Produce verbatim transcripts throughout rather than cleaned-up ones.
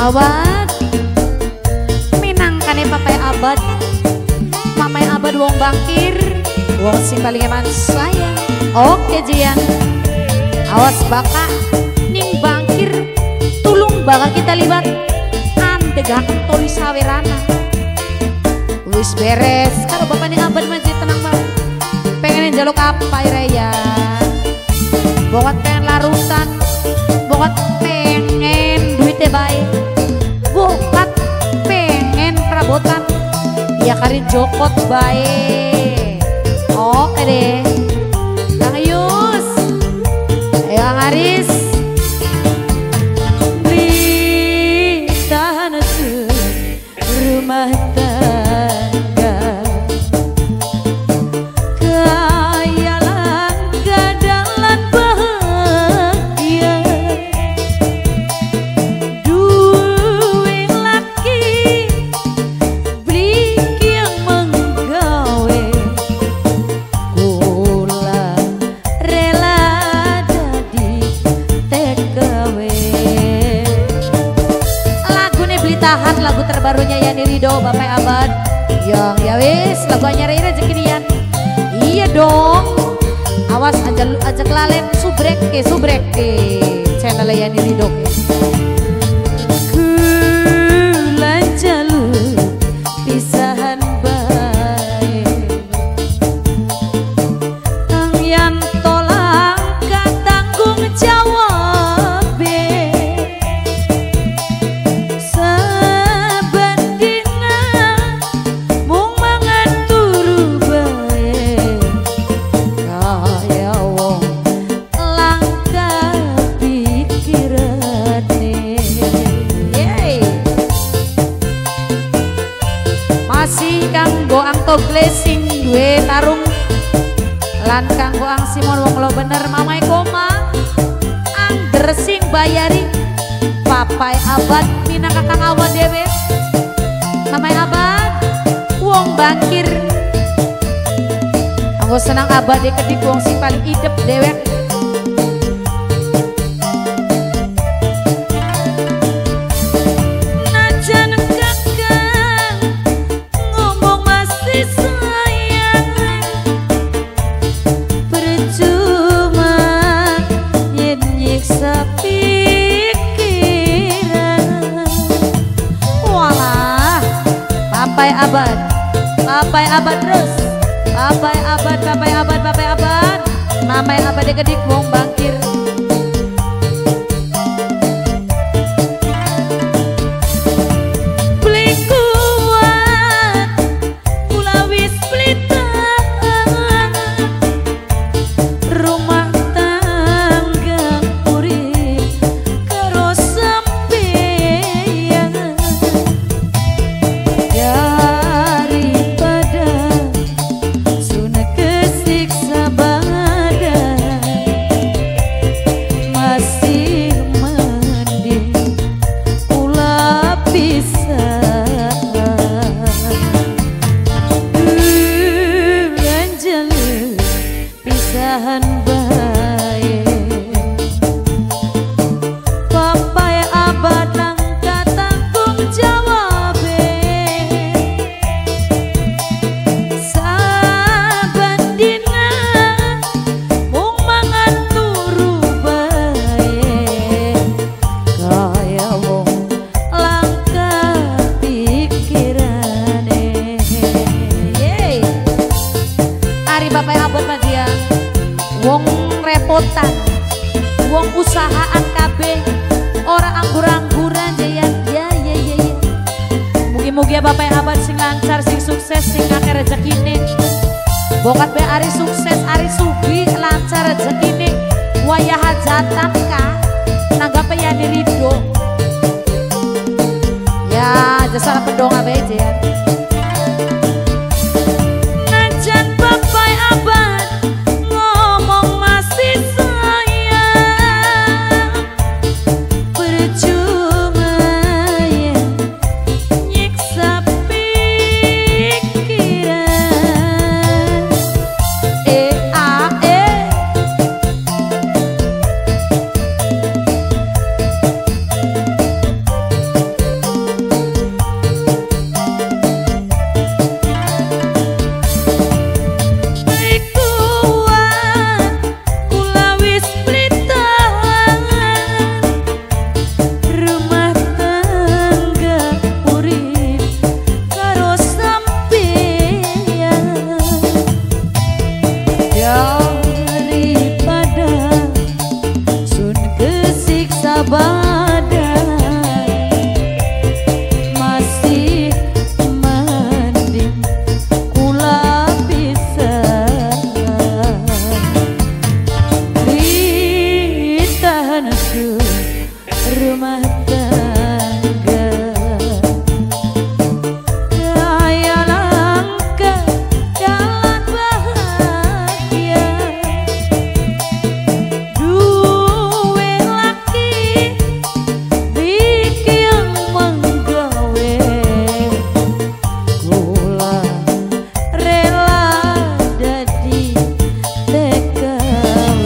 abad minangkane papai abad papai abad wong bangkir wong sing paling eman sayang. Oke jian awas baka ning bangkir tulung baka kita libat andegak tulis sawerana wis beres karo bapak ning abad masjid tenang banget pengen jaluk apa ya bokot pengen larutan bokot pengen duitnya baik bokot pengen perabotan ya karin jokot baik. Oke deh Kang Yus ayo Kang Aris beli tanah rumah tangga kayalan gadalan bahagia duwe laki beli yang menggawe kula rela dadi tekawe. Lagune beli tahan lagu terbarunya Yani Rido Bapak Abad yang ya wis lagu anyar rezeki dian iya dong awas aja aja kelalen subrek ke subrek ke channel Yani Rido kulan jalur pisahan baik ang yan tolak katanggung jawab saben dina mung mangan turu bae kaya wong langka pikirane. Yeay masih kanggo angto glesing duwe tarung lan kanggo ang Simon wong lo bener mamai koma angger sing bayari papai abad minang kakang awan dewe mamai abad wong bangkir anggo senang abad de kedik wong sing paling idep dewek najan kakang ngomong masih sayang percuma nyiksa pikiran walah papai abad papai abad terus papai abad papai abad papai abad mamai abad de kedik wong bangkir beli kuat kula wis beli tahan rumah tangga urip karo sampeyan daripada sunat kesiksa badan masih mending kula pisah bulan jalur pisahan baik papai abad langka tanggung jawab saben dina mung mangan turu bae kaya wong langka pikirane. Yeay ari bapak abad madia wong repotan wong usahaan kabeh ora anggur-angguran jayan ya ya ya ya mugi-mugi bapak abad sing lancar sing sukses sing akeh rezekine bokat be ari sukses ari sugi lancar rezekine wayah hajatan ka nanggape Yani Rido ya jasa pendonga bae ya najan papai abad ngomong masih sayang percuma ya nyiksa pikiran eh ah eh rumah tangga. Gaya langkah jalan bahagia, duwe laki bikin menggawe, kula rela dadi T K W.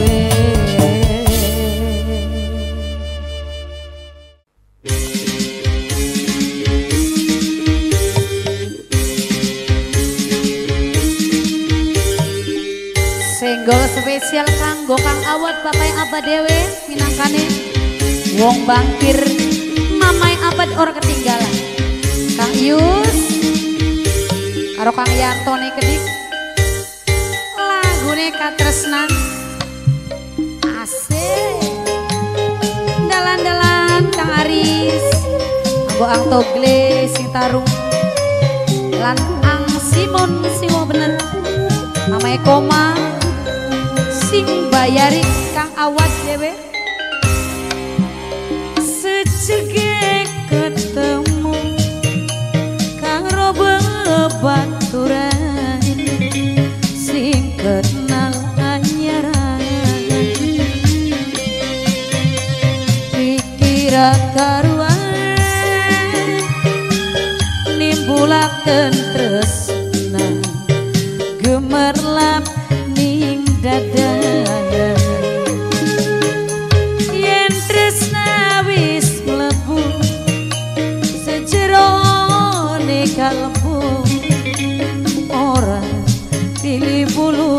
Senggol spesial kanggo Kang Awad Bapak Abad Dewe minangkane wong bangkir mamai abad ora ketinggalan. Kang Yus karo Kang Yantone Kedik lagune katresnan asik. Dalan-dalan Kang Aris anggo Ang Togle sing tarung lan Ang Simon sing bener mamai koma sing bayari Kang Awad Dewe. Sejege ketemu Kang Robe baturan sing kenal anyaran, pikira karuan nimbulaken tresna gemerlap ning dada. Yen tresna wis mlebu sejerone kalbu ora pilih bulu.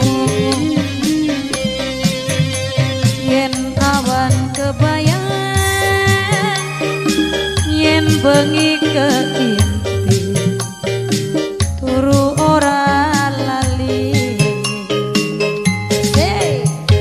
Yen awan kebayang yen bengi keinti turu ora lali. Hey.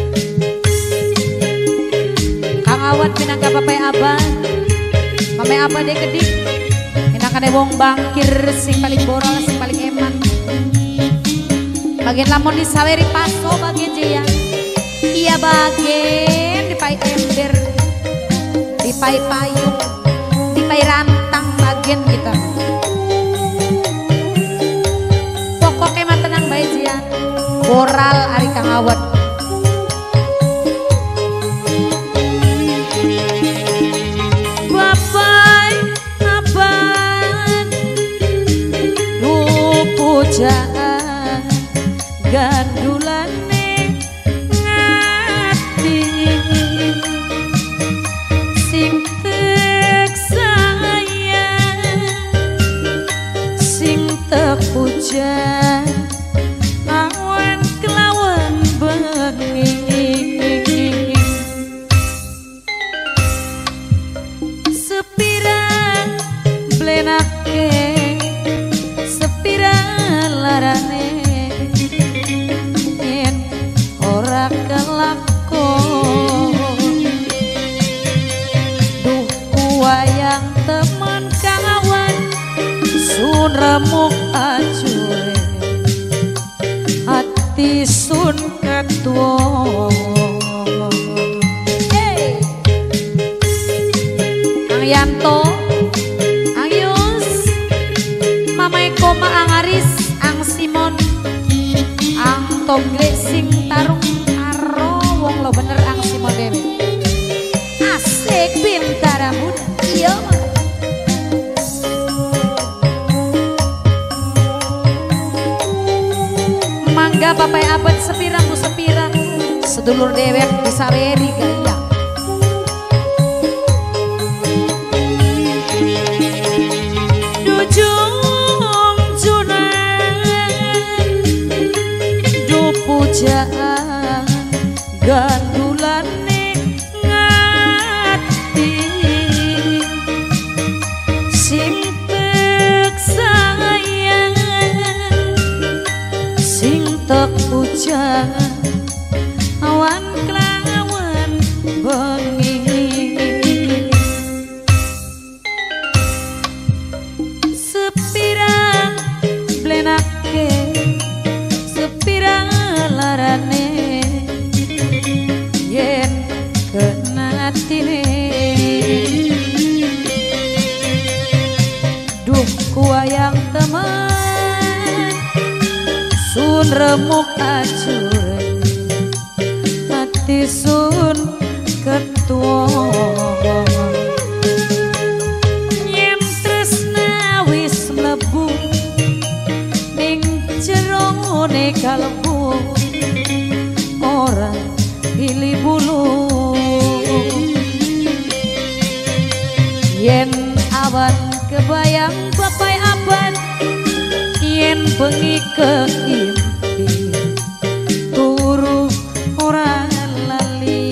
Kang Awad minangka Bapak Abad Bapak Abad de Kedik minangkane wong bangkir sing paling borol sing paling eman. Bagian lamun disaweri paso bagian jaya iya bagian dipai ember dipai payung dipai rantang bagian kita pokoknya mah tenang bae jaya boral ari Kang Awad. Bapak Abad nu pujaan gandulane ngati sing tek sayang sing tek puja awan kelawan bengi sepira blenake sepira larane ora kelakon. Duh kuwayang temen Kang Awad sun remuk acure hati sun katuo. Hey. Kang Yanto Ang Yus mamai koma Ang Aris Ang Simon Ang Togle sing tarung karo wong lo bener Ang Simon Dewe asik bintara muda iya mangga Bapak Abad sepira mu sepira sedulur dewek bisa beri gaya. Pujaan gandulane ngati sing tek sayang sing tek puja awan kelawan sun remuk acur hati sun ketua nyem tresna wis mlebu ning jerone kalbu ora pilih bulu yen awan kebayang bapai aban yen bengi keimpi turu ora lali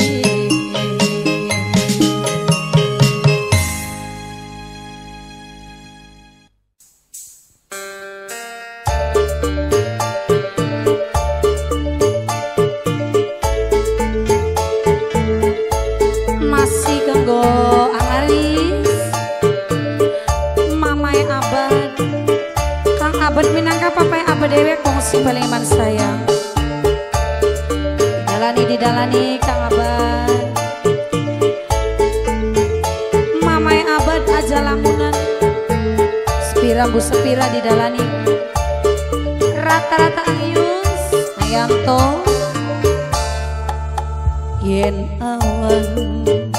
masih kanggo Aris mamai abad kang abad minangka papai abad dewek kongsi paling iman sayang didalani didalani kang abad mamai abad aja lamunan sepira bu sepira didalani rata-rata ayus ayanto yen awan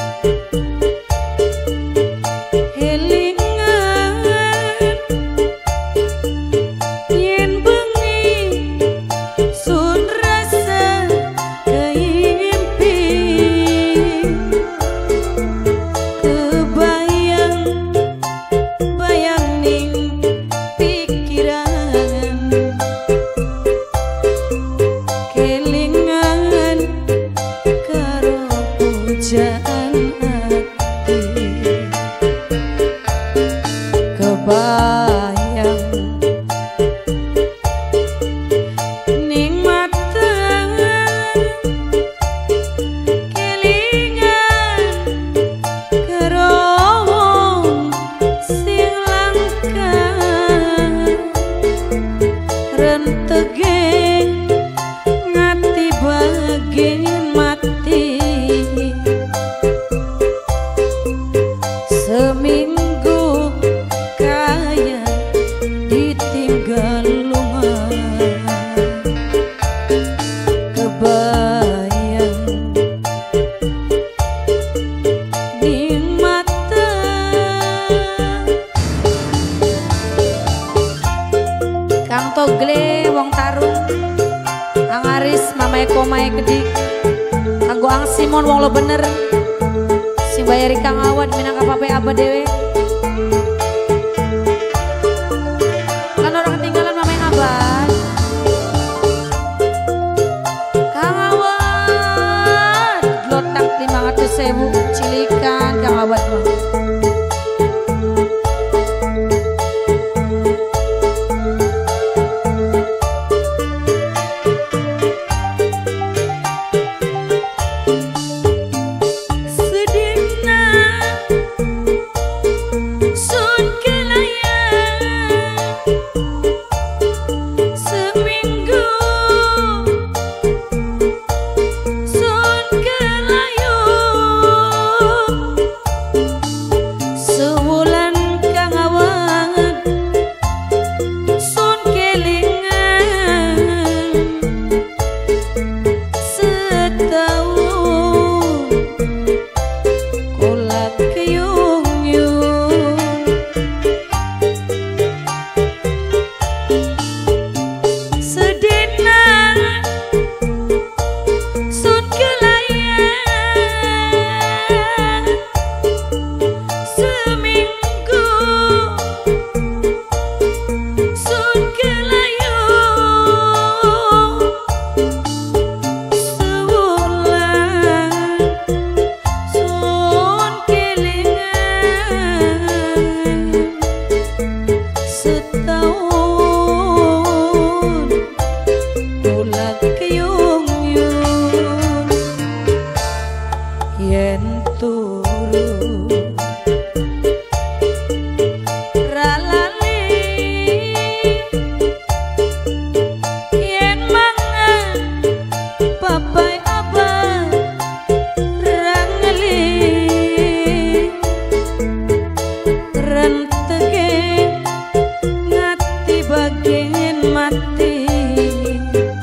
Togle wong tarung Angaris mamai komai kedik kanggo ang Simon wong lo bener sing bayari kang awad minangka papai abad dewe kan orang ketinggalan mamai abad kang awad lotak lima ratus sewu cilikan kang awad mah ngati bagian mati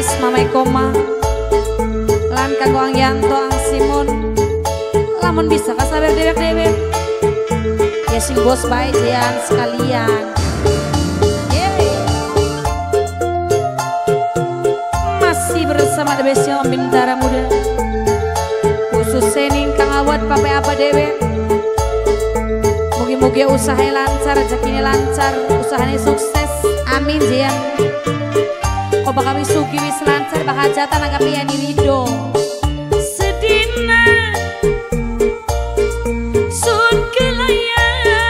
Mamai Koma lan kanggo Ang Yanto Ang Simon lamun bisa kasabar dewek-dewek ya sing bos baik jian sekalian. Yeay. Masih bersama The Best Om Bintara Muda khusus sening Kang Awad pape apa dewek. Mugi-mugi usahanya lancar, rezekinya lancar, usahanya sukses. Amin jian. Kok bakal wisugi wis lancar bakal jatan agak pian irido. Sedina sun kelaya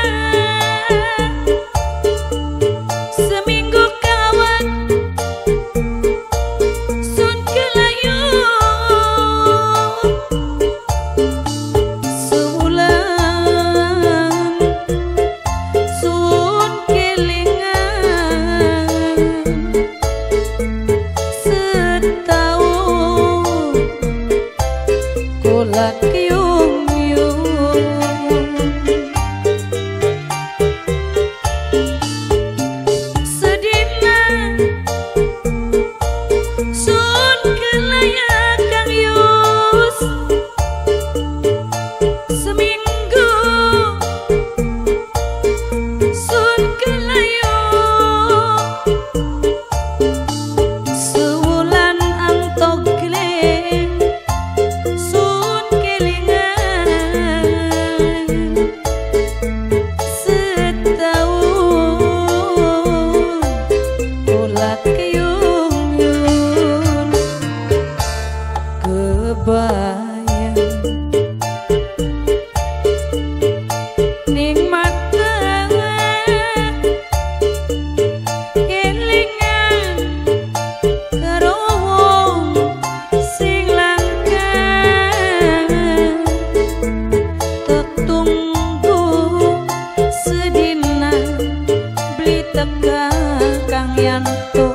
seminggu kawan sun kelayu sebulan sun kelingan setahun kulak yung-yung sedina sun kelaya Kang Yus seminggu sun kelayu sewulan antog geleng sun kelingan setahun kulak yung-yung kebayang ning mata kelingan karo wong sing langka tek tunggu sedina beli teka Kang Yanto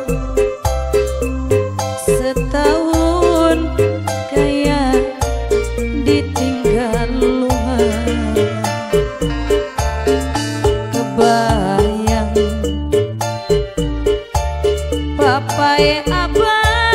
setahun kayak ditinggal luar kebayang papai abang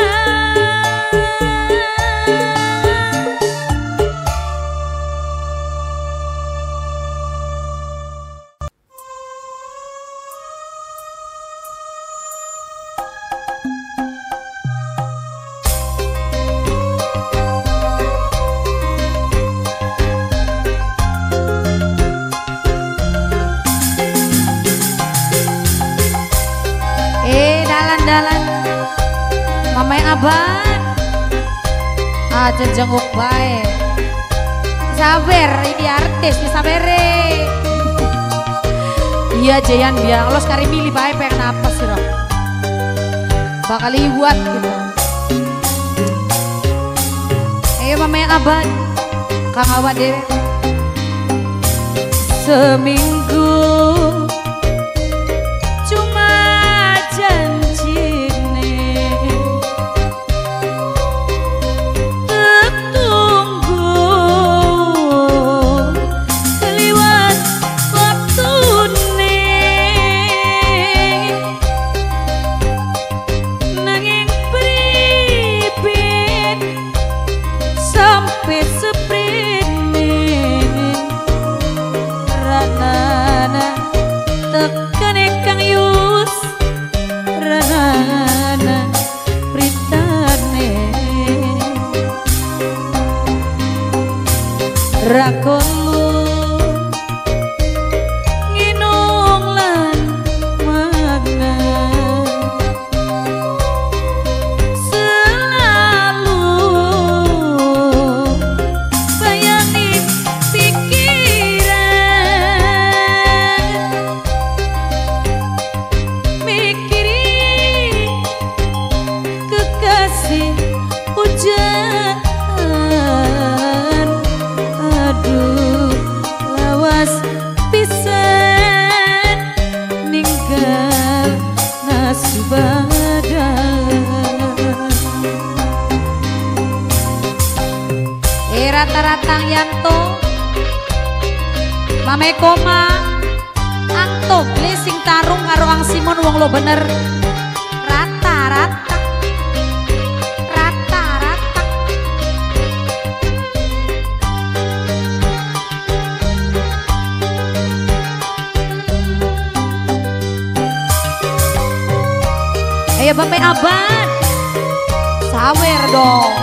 eh dalan-dalan mamai abang aja jenguk bae sabar ini artis bisa bere iya Jayan biar lo sekali milih bae pengen apa sih Rob bakal buat gitu. Eh mamai abang Kang Awad dewek seminggu cuma janjine tertunggu keliwat waktune nanging pripit sampai seprene ranana tekane Kang Yus ranana pritane rakolu nginung lan magna selalu bayangin pikiran mikirin kekasih pujaan aduh lawas pisan ninggal nasubadan eh rata-rata Yanto Mamai Koma Angto blessing tarung karo Ang Simon wong lo bener rata-rata ya Bapak Abad. Sawer dong.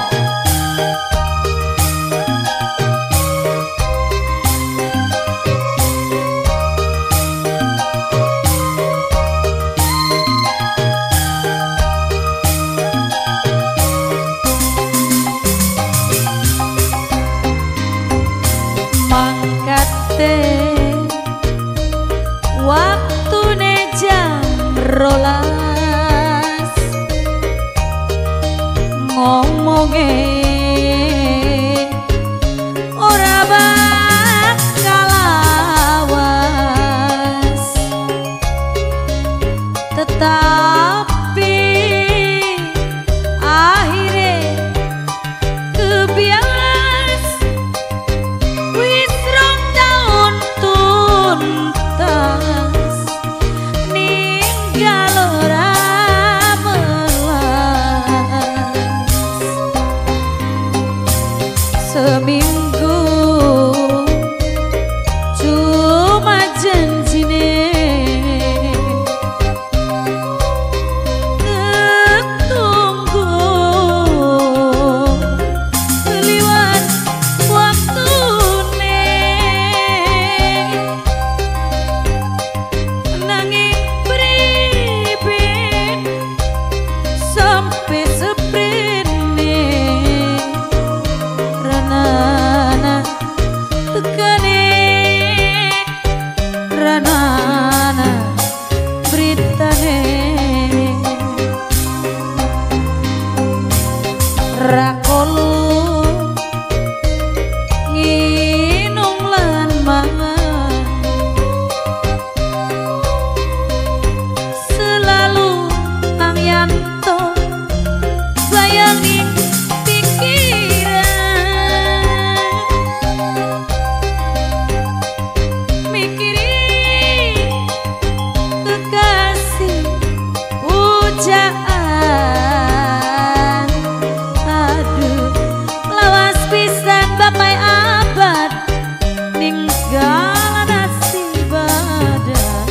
Waktu ne jam rolas ngomonge ora bakal awas, tetapi akhirnya kebias wis rong taun tuntas ninggal ora melas. Seminggu cuma janjine ketunggu liwat waktune, nanging pripit sampai seprene ranana tekane ranana beritane rakolu nginum lan mangan selalu angyanto bayangi pikiran mikiri kekasih pujaan. Aduh lawas pisan Bapak Abad ninggal nasib badan.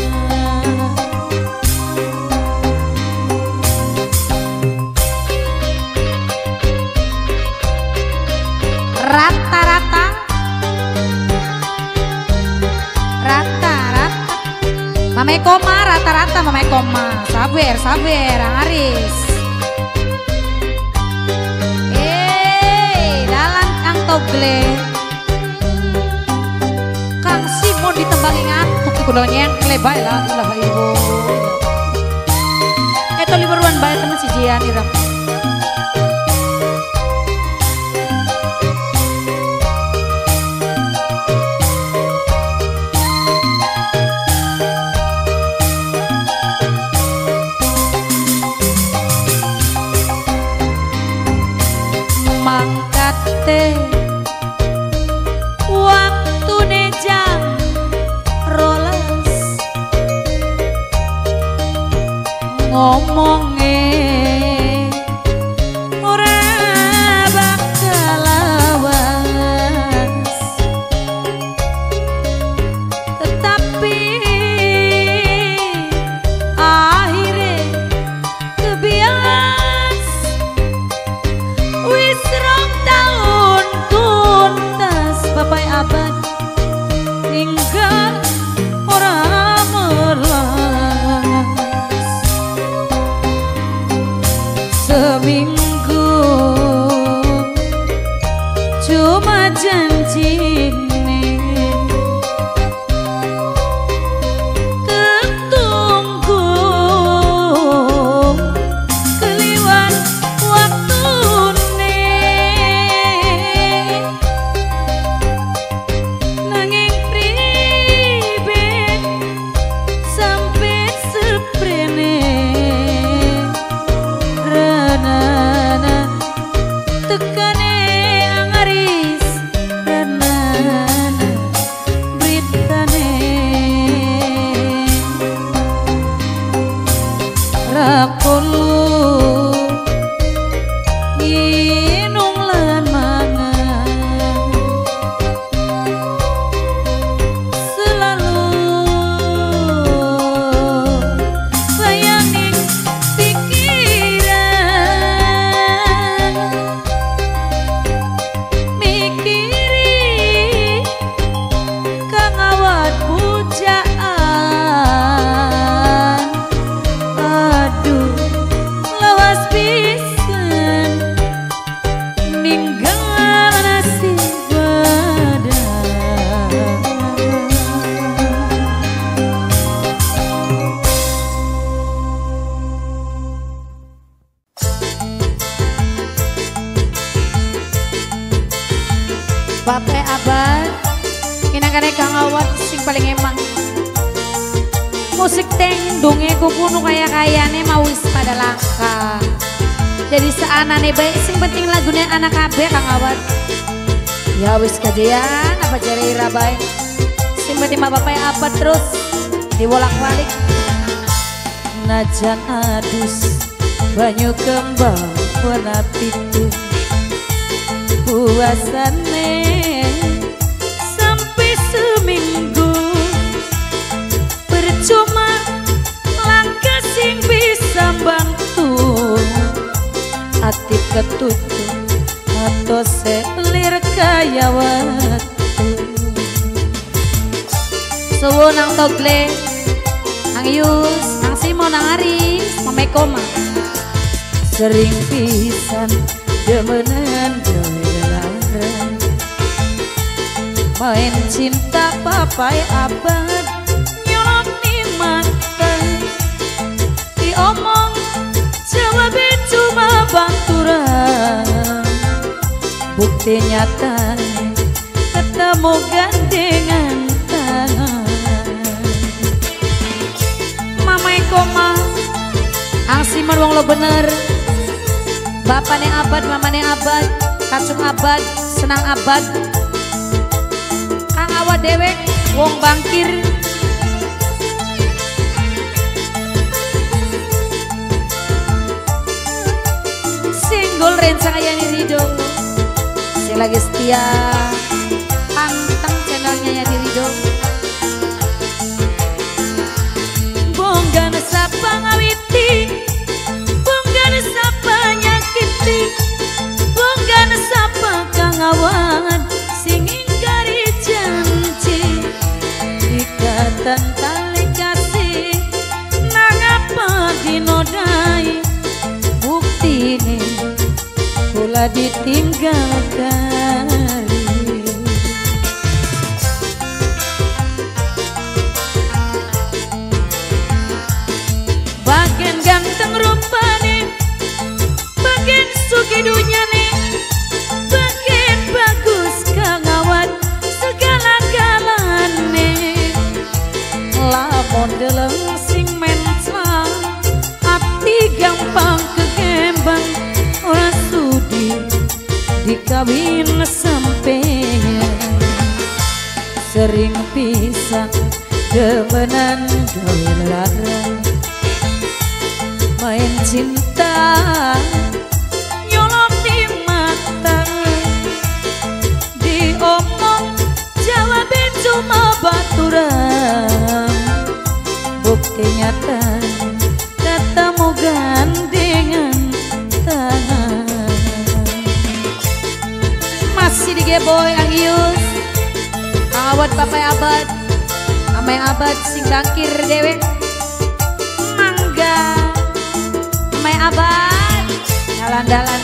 Rata-rata Rata-rata Mame koma rata-rata mame koma. Sabar sabar Aris. Eh dalan Kang Togle Kang Simon ditembangi ngantuk iku do nyengkle bae lah ilaha illallah. Eto liburan bae temen si Jian ira. Mangkate waktu ne jam rolas ngomonge ora bakal awas, tetapi akhirnya kebias wis rong taun tuntas Bapak Abad ninggal ora melas. paling emang. Musik tengdungnya kukuno kaya kayane mau wis pada langka. Jadi seanane baik sing penting lagunya anak kabe Kang Awad. Ya wis kajian apa jari rabai. Sing penting bapak apa terus dibolak-balik. Najan adus banyu kembang warna pitu puasane sampai seminggu percuma langkah sing bisa bantu hati ketutup atau selir kaya waktu suwunang togle Ang Yus, Ang Simon, Ang Aris, Mamay Koma. Sering pisan demenan doyelaran main cinta papai abad nyolong di mata diomong jawabnya cuma baturan bukti nyata ketemu gandengan tangan Mamay Koma Ang Simon wong lo bener bapaknya abad, mamanya abad kacung abad, senang abad Kang Awad dewek wong bangkir singgul rencang ayani Rido si lagi setia pantang channelnya ya di Rido bonggan sapa ngawiti bonggan sapa nyakiti bonggan sapa Kang Awad sing ingkari janji ikatan tali kasih nang apa dinodai buktine kula ditinggal kali bagian ganteng rupane bagian sugi dunyane bagian bagus Kang Awad segala-galane lamun deleng sing menclang ati gampang kegembang ora sudi dikawin sampeyan sering pisah demenan doyelaran main cinta nyolong di mata diomong jawabin cuma baturan bukti nyata ketemu gandengan tangan masih di Geboy Ang Yus Kang Awad papai abad amay abad sing bangkir dewek mangga amay abad dalan-dalan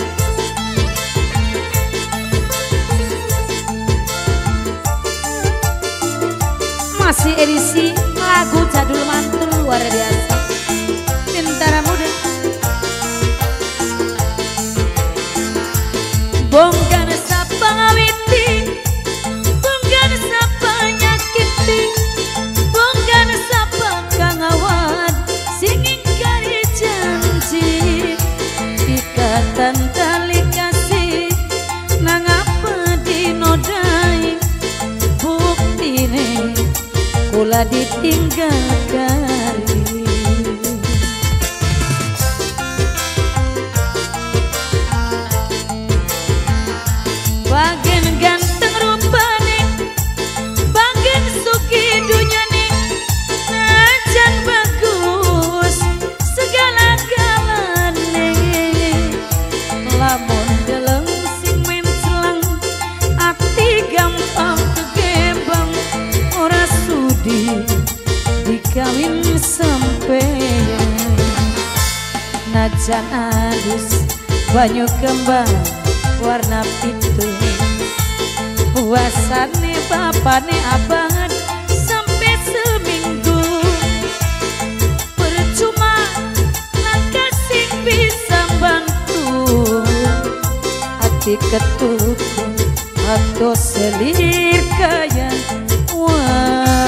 masih edisi lagu jadul mantul luar biasa Bintara Muda bonggan sapa ngawiti bonggan sapa nyakiti bonggan sapa Kang Awad sing ingkari janji ikatan tali kasih nang apa dinodai buktine kula ditinggal kali bagian ganteng rupane bagian sugi dunyane najan bagus segala-galane lamun deleng sing mencelang ati gampang kegembang ora sudi dikawin sampeyan najan adus banyu kembang warna pitu puasane bapane abad sampai seminggu percuma langkah sing bisa bantu hati ketutup atau selir kaya wah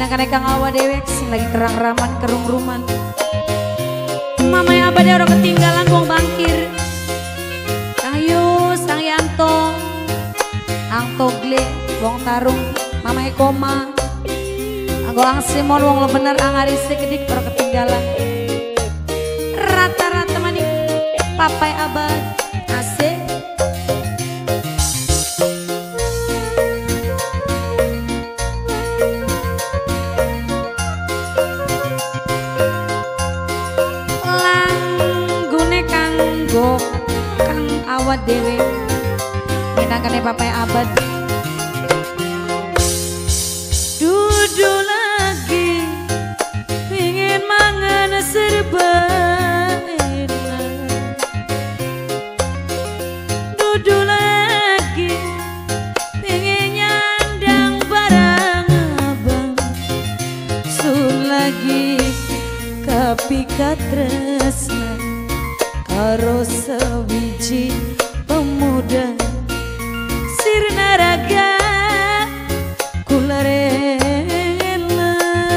minangkan kang awa dewek sing lagi kerang raman kerung ruman. Mama yang abadi orang ketinggalan wong bangkir. Kang Yus, Kang Yanto, Ang Togle, wong tarung, Mama Ekoma, Anggo Ang Simon, wong lo bener Ang Arise kedik orang ketinggalan. Rata-rata manik papai abad asik. Go kang awat dewe minangkane papai abad. Dudu lagi pengen mangan serba enak. Dudu lagi pengen nyandang barang abang. Sun lagi kapikat tresna karo sewiji pemuda sirna raga kula rela.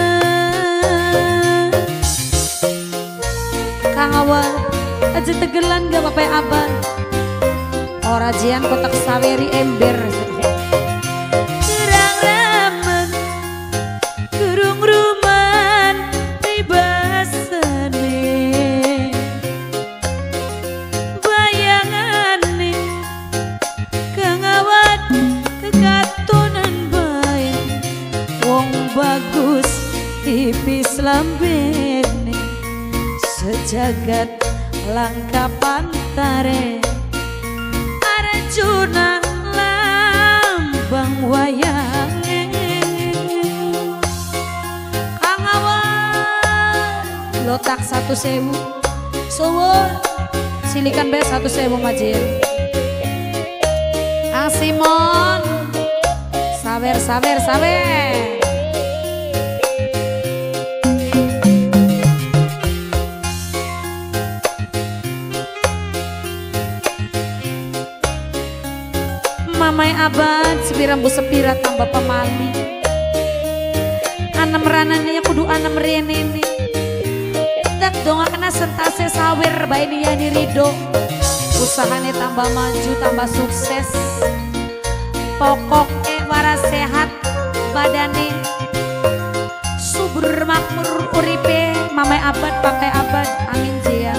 Kang awal aja tegelan gak papai abad ora jian kotak saweri ember. Terang ramen kurung ruman ribasane bagus tipis lambene sejagat langka pantare Arjuna lambang wayange. Kang awal lotak satu sewu suwun silikan be satu sewu majil. Ang Simon sawer sawer sawer. Mamai abad sepirambu sepira tambah pemali. Anem ranane kudu anem renene. Dak donga kena sentase sawer bae yani ridho. Usahane tambah maju tambah sukses. Pokoknya waras sehat badane. Subur makmur uripe mamai abad pakai abad amin jaya.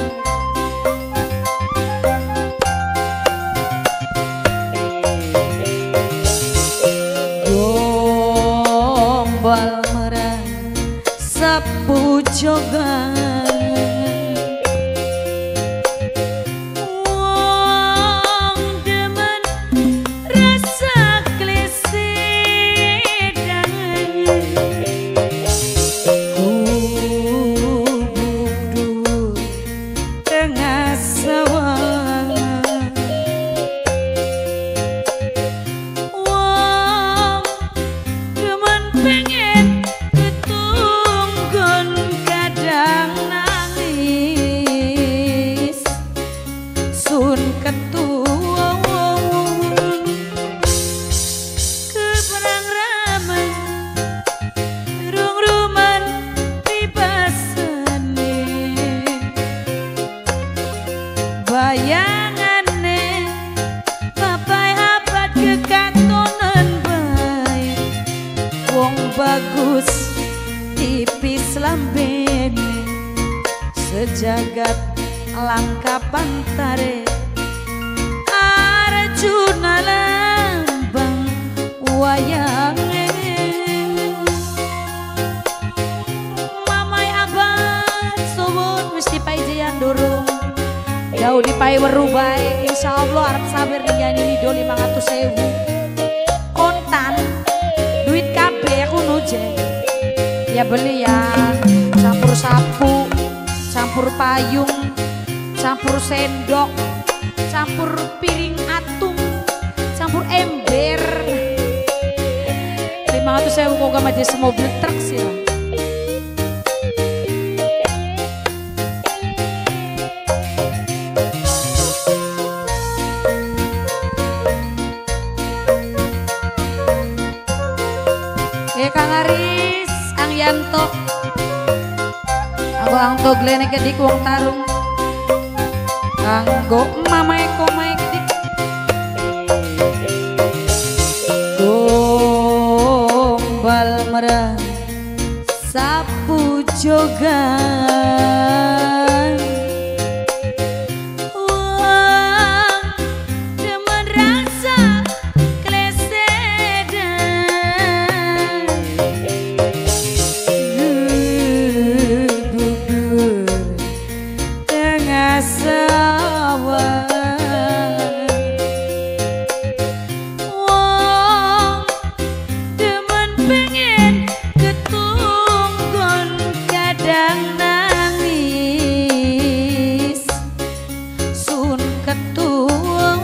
Gombal merah sapu jogan wong demen rasa klesedan gubuk dhuwur tengah sawah. Wong demen pengen ketunggon kadang nangis sun ketua keperang ramen rung ruman ribasane bayangane papai abad kekatonan bae wong bagus tipis lambene sejagat langka pantare Arjuna lambang wayange. mamai abad suwun wis dipai jayan durung jauh dipai weru bae insyaallah arep sabar nyanyi lido lima ratus ribu kontan duit kabeh aku nuje ya beli ya campur sapu campur payung campur sendok campur piring atung campur ember lima ratus ribu kok gak majes semobil truk sih ya. Eh Kang Aris Kang Yanto aku angto glene kedik wong tarung kanggo mamae komae kedik gombal merah sapu jogan Wong demen rasa klesedan gugur tengah sawah Wong demen pengen ketunggon kadang nangis sun ketung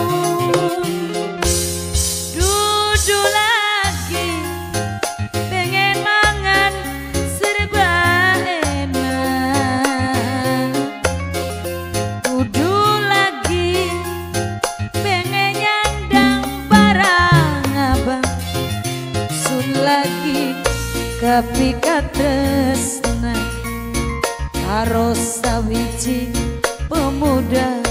dudu lagi pengen mangan serba enak dudu lagi pengen nyandang barang abang sun lagi kepikat tresna karo sawiji pemuda